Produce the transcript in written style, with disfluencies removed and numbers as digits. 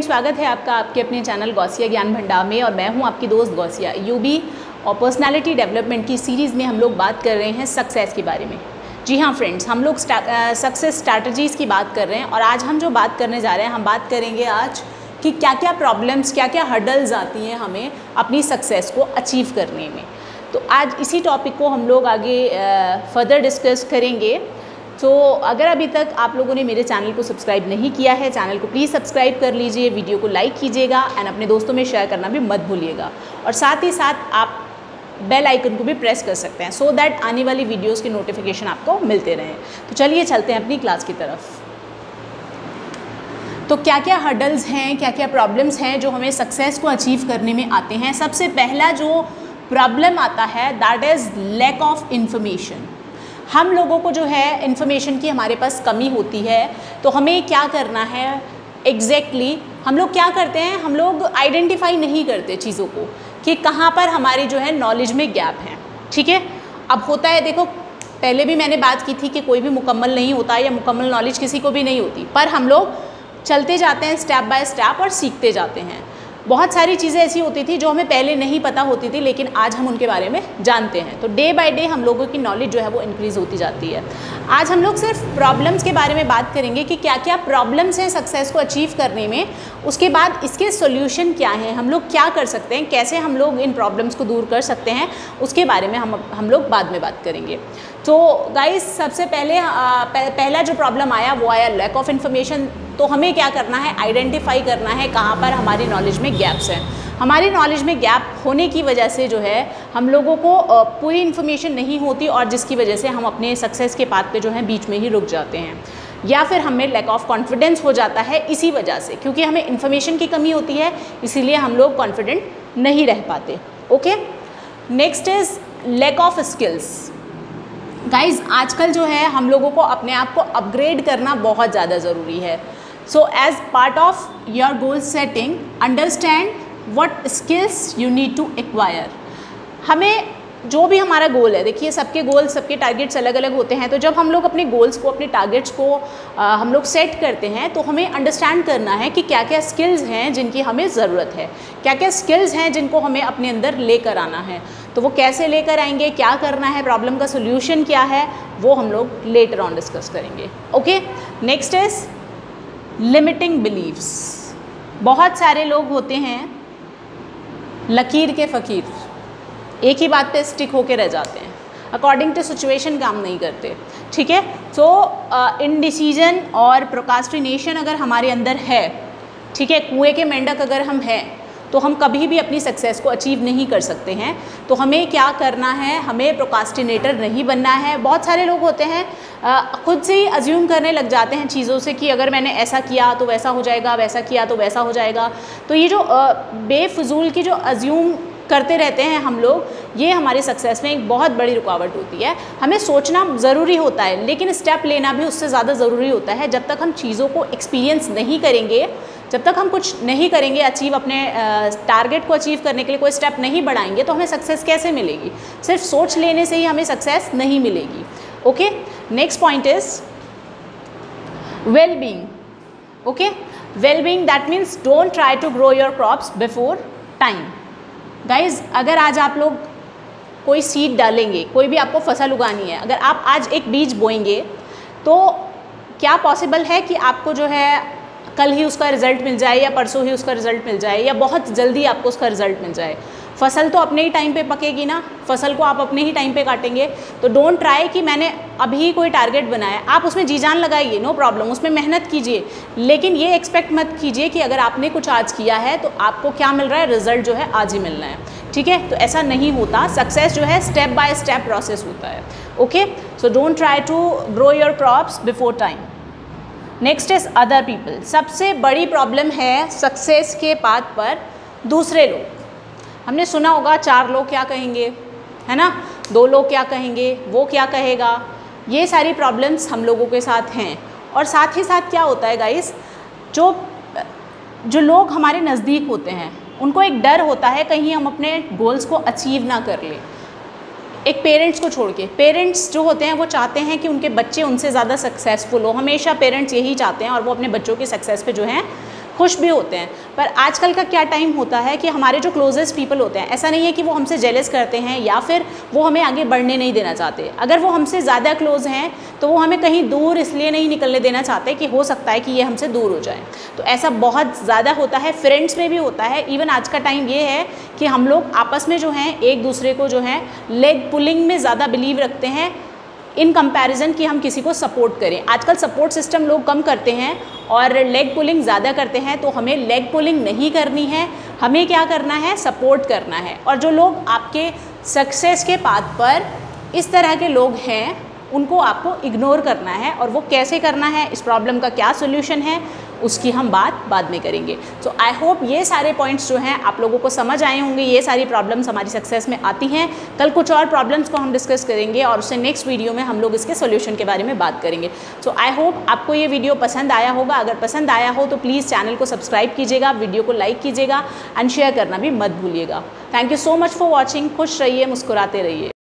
स्वागत है आपका आपके अपने चैनल गौसिया ज्ञान भंडार में। और मैं हूं आपकी दोस्त गौसिया। यूबी और पर्सनालिटी डेवलपमेंट की सीरीज़ में हम लोग बात कर रहे हैं सक्सेस के बारे में। जी हाँ फ्रेंड्स, हम लोग सक्सेस स्ट्रैटेजीज़ की बात कर रहे हैं। और आज हम जो बात करने जा रहे हैं, हम बात करेंगे आज कि क्या क्या प्रॉब्लम्स, क्या क्या हर्डल्स आती हैं हमें अपनी सक्सेस को अचीव करने में। तो आज इसी टॉपिक को हम लोग आगे फर्दर डिस्कस करेंगे। तो अगर अभी तक आप लोगों ने मेरे चैनल को सब्सक्राइब नहीं किया है, चैनल को प्लीज़ सब्सक्राइब कर लीजिए, वीडियो को लाइक कीजिएगा एंड अपने दोस्तों में शेयर करना भी मत भूलिएगा। और साथ ही साथ आप बेल आइकन को भी प्रेस कर सकते हैं सो दैट आने वाली वीडियोस के नोटिफिकेशन आपको मिलते रहें। तो चलिए चलते हैं अपनी क्लास की तरफ। तो क्या क्या हर्डल्स हैं, क्या क्या प्रॉब्लम्स हैं जो हमें सक्सेस को अचीव करने में आते हैं। सबसे पहला जो प्रॉब्लम आता है that is lack of information. हम लोगों को जो है इन्फॉर्मेशन की हमारे पास कमी होती है। तो हमें क्या करना है एग्जैक्टली हम लोग क्या करते हैं, हम लोग आइडेंटिफाई नहीं करते चीज़ों को कि कहाँ पर हमारी जो है नॉलेज में गैप है। ठीक है, अब होता है, देखो पहले भी मैंने बात की थी कि कोई भी मुकम्मल नहीं होता या मुकम्मल नॉलेज किसी को भी नहीं होती, पर हम लोग चलते जाते हैं स्टेप बाय स्टेप और सीखते जाते हैं। बहुत सारी चीज़ें ऐसी होती थी जो हमें पहले नहीं पता होती थी, लेकिन आज हम उनके बारे में जानते हैं। तो डे बाय डे हम लोगों की नॉलेज जो है वो इंक्रीज़ होती जाती है। आज हम लोग सिर्फ प्रॉब्लम्स के बारे में बात करेंगे कि क्या क्या प्रॉब्लम्स हैं सक्सेस को अचीव करने में, उसके बाद इसके सॉल्यूशन क्या हैं, हम लोग क्या कर सकते हैं, कैसे हम लोग इन प्रॉब्लम्स को दूर कर सकते हैं, उसके बारे में हम लोग बाद में बात करेंगे। तो गाइस, सबसे पहला जो प्रॉब्लम आया वो आया लैक ऑफ इन्फॉर्मेशन। तो हमें क्या करना है, आइडेंटिफाई करना है कहाँ पर हमारी नॉलेज में गैप्स हैं। हमारी नॉलेज में गैप होने की वजह से जो है हम लोगों को पूरी इन्फॉर्मेशन नहीं होती, और जिसकी वजह से हम अपने सक्सेस के पाथ पे जो है बीच में ही रुक जाते हैं, या फिर हमें लैक ऑफ कॉन्फिडेंस हो जाता है इसी वजह से, क्योंकि हमें इन्फॉर्मेशन की कमी होती है, इसीलिए हम लोग कॉन्फिडेंट नहीं रह पाते। Okay, next is lack of skills. Guys, आजकल जो है हम लोगों को अपने आप को अपग्रेड करना बहुत ज़्यादा ज़रूरी है। So as part of your goal setting, understand what skills you need to acquire. हमें जो भी हमारा गोल है, देखिए सबके गोल, सबके टारगेट्स अलग अलग होते हैं। तो जब हम लोग अपने गोल्स को, अपने टारगेट्स को हम लोग सेट करते हैं, तो हमें अंडरस्टैंड करना है कि क्या क्या स्किल्स हैं जिनकी हमें ज़रूरत है, क्या क्या स्किल्स हैं जिनको हमें अपने अंदर लेकर आना है। तो वो कैसे लेकर आएंगे, क्या करना है, प्रॉब्लम का सोल्यूशन क्या है, वो हम लोग लेटर ऑन डिस्कस करेंगे। Okay, next is limiting beliefs. बहुत सारे लोग होते हैं लकीर के फ़कीर, एक ही बात पे स्टिक होके रह जाते हैं, अकॉर्डिंग टू सिचुएशन काम नहीं करते। ठीक है, तो इनडिसीजन और प्रोक्रास्टिनेशन अगर हमारे अंदर है, ठीक है, कुएं के मेंढक अगर हम हैं, तो हम कभी भी अपनी सक्सेस को अचीव नहीं कर सकते हैं। तो हमें क्या करना है, हमें प्रोक्रास्टिनेटर नहीं बनना है। बहुत सारे लोग होते हैं खुद से ही अज्यूम करने लग जाते हैं चीज़ों से कि अगर मैंने ऐसा किया तो वैसा हो जाएगा, वैसा किया तो वैसा हो जाएगा। तो ये जो बेफजूल की जो अज्यूम करते रहते हैं हम लोग, ये हमारे सक्सेस में एक बहुत बड़ी रुकावट होती है। हमें सोचना ज़रूरी होता है, लेकिन स्टेप लेना भी उससे ज़्यादा ज़रूरी होता है। जब तक हम चीज़ों को एक्सपीरियंस नहीं करेंगे, जब तक हम कुछ नहीं करेंगे अचीव, अपने टारगेट को अचीव करने के लिए कोई स्टेप नहीं बढ़ाएंगे, तो हमें सक्सेस कैसे मिलेगी। सिर्फ सोच लेने से ही हमें सक्सेस नहीं मिलेगी। Okay, next point is well being. Okay, well being that means don't try to grow your crops before time. Guys, अगर आज आप लोग कोई सीड डालेंगे, कोई भी आपको फसल उगानी है, अगर आप आज एक बीज बोएंगे तो क्या पॉसिबल है कि आपको जो है कल ही उसका रिज़ल्ट मिल जाए, या परसों ही उसका रिज़ल्ट मिल जाए, या बहुत जल्दी आपको उसका रिज़ल्ट मिल जाए। फसल तो अपने ही टाइम पे पकेगी ना, फसल को आप अपने ही टाइम पे काटेंगे। तो डोंट ट्राई कि मैंने अभी कोई टारगेट बनाया, आप उसमें जी जान लगाइए, नो प्रॉब्लम, उसमें मेहनत कीजिए, लेकिन ये एक्सपेक्ट मत कीजिए कि अगर आपने कुछ आज किया है तो आपको क्या मिल रहा है, रिज़ल्ट जो है आज ही मिलना है। ठीक है, तो ऐसा नहीं होता। सक्सेस जो है स्टेप बाय स्टेप प्रोसेस होता है। Okay, so don't try to grow your crops before time. Next is other people. सबसे बड़ी प्रॉब्लम है सक्सेस के पाथ पर दूसरे लोग। हमने सुना होगा 4 लोग क्या कहेंगे, है ना, 2 लोग क्या कहेंगे, वो क्या कहेगा। ये सारी प्रॉब्लम्स हम लोगों के साथ हैं। और साथ ही साथ क्या होता है गाइस, जो लोग हमारे नज़दीक होते हैं उनको एक डर होता है कहीं हम अपने गोल्स को अचीव ना कर लें। एक पेरेंट्स को छोड़ के, पेरेंट्स जो होते हैं वो चाहते हैं कि उनके बच्चे उनसे ज़्यादा सक्सेसफुल हो। हमेशा पेरेंट्स यही चाहते हैं, और वो अपने बच्चों की सक्सेस पे जो है खुश भी होते हैं। पर आजकल का क्या टाइम होता है कि हमारे जो क्लोजेस्ट पीपल होते हैं, ऐसा नहीं है कि वो हमसे जेलस करते हैं या फिर वो हमें आगे बढ़ने नहीं देना चाहते। अगर वो हमसे ज़्यादा क्लोज हैं तो वो हमें कहीं दूर इसलिए नहीं निकलने देना चाहते कि हो सकता है कि ये हमसे दूर हो जाए। तो ऐसा बहुत ज़्यादा होता है, फ्रेंड्स में भी होता है। इवन आज का टाइम ये है कि हम लोग आपस में जो हैं एक दूसरे को जो है लेग पुलिंग में ज़्यादा बिलीव रखते हैं इन कंपैरिजन कि हम किसी को सपोर्ट करें। आजकल सपोर्ट सिस्टम लोग कम करते हैं और लेग पुलिंग ज़्यादा करते हैं। तो हमें लेग पुलिंग नहीं करनी है, हमें क्या करना है, सपोर्ट करना है। और जो लोग आपके सक्सेस के पाथ पर इस तरह के लोग हैं उनको आपको इग्नोर करना है। और वो कैसे करना है, इस प्रॉब्लम का क्या सोल्यूशन है, उसकी हम बात बाद में करेंगे। सो आई होप ये सारे पॉइंट्स जो हैं आप लोगों को समझ आए होंगे। ये सारी प्रॉब्लम्स हमारी सक्सेस में आती हैं। कल कुछ और प्रॉब्लम्स को हम डिस्कस करेंगे और उससे नेक्स्ट वीडियो में हम लोग इसके सोल्यूशन के बारे में बात करेंगे। सो आई होप आपको ये वीडियो पसंद आया होगा। अगर पसंद आया हो तो प्लीज़ चैनल को सब्सक्राइब कीजिएगा, वीडियो को लाइक कीजिएगा एंड शेयर करना भी मत भूलिएगा। Thank you so much for watching. खुश रहिए, मुस्कुराते रहिए।